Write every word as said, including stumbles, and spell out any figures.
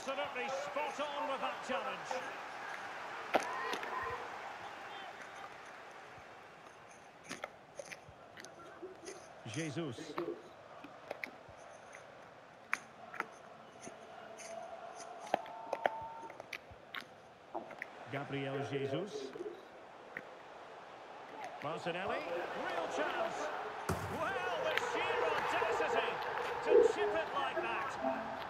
Absolutely spot on with that challenge. Jesus. Gabriel Jesus. Martinelli, real chance. Well, the sheer audacity to chip it like that.